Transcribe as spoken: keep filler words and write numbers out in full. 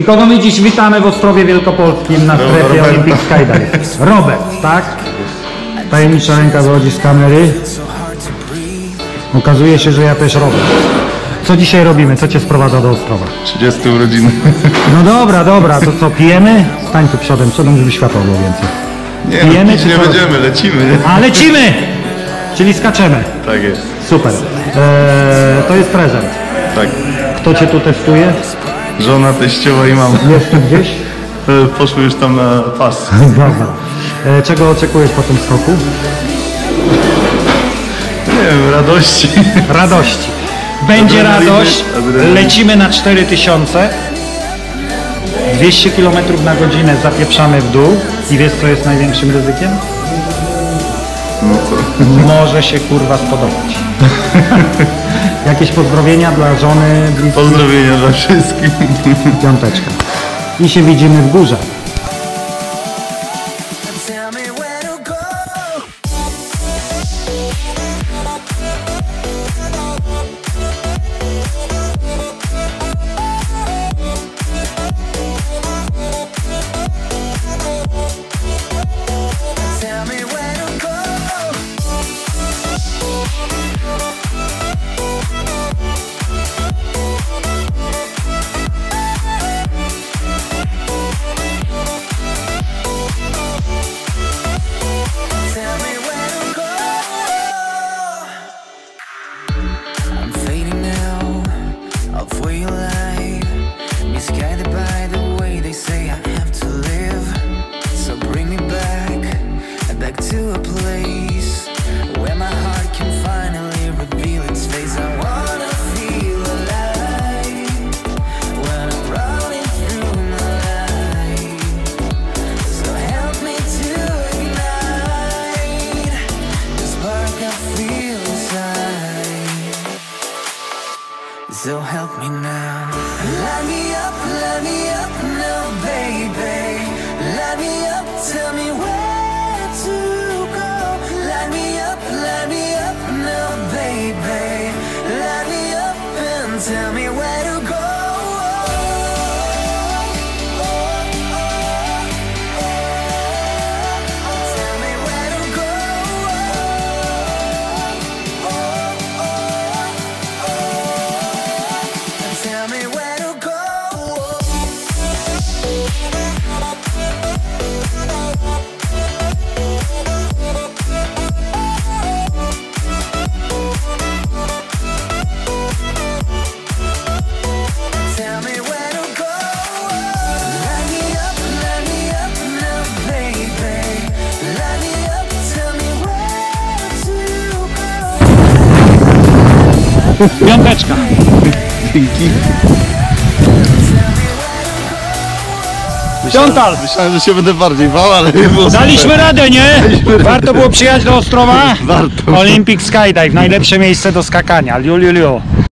kogo my dziś witamy w Ostrowie Wielkopolskim na strefie Olympic Skydive? Robert, tak? Tajemnicza ręka wychodzi z kamery. Okazuje się, że ja też Robert. Co dzisiaj robimy? Co cię sprowadza do Ostrowa? trzydzieste urodziny. No dobra, dobra, to co, pijemy? Stań tu przodem, przodem, żeby światło było więcej. Nie, Pijemy, no, czy nie co? będziemy, lecimy. Nie? A, lecimy! Czyli skaczemy. Tak jest. Super. Eee, to jest prezent. Tak. Kto cię tu testuje? Żona, teściowa i mama. Jest tu gdzieś? E, Poszły już tam na pas. Dobra. Eee, czego oczekujesz po tym skoku? Nie wiem, radości. Radości. Będzie Adrenaliny, radość. adrenaliny. Lecimy na cztery tysiące. dwieście kilometrów na godzinę zapieprzamy w dół. I wiesz, co jest największym ryzykiem? No co? Może się kurwa spodobać. Jakieś pozdrowienia dla żony, bliskich? Pozdrowienia dla wszystkich. Piąteczka. I się widzimy w górze. To a place where my heart can finally reveal its face. I wanna feel alive when I'm running through my life. So help me to ignite the spark I feel inside. So help me now. Light me up, light me up now, baby. Light me up, tell me where to go. Light me up, light me up now, baby. Light me up and tell me where to go. Tell me where to go. Tell me where to go. Tell me where to go. Light me up, light me up now, baby. Light me up, tell me where to go. Piąteczka. Dzięki. Piątal. Myślałem, że się będę bardziej bał, ale nie było. Daliśmy radę, nie? Warto było przyjechać do Ostrowa? Warto. Olympic Skydive, najlepsze miejsce do skakania. Liu, liu, liu.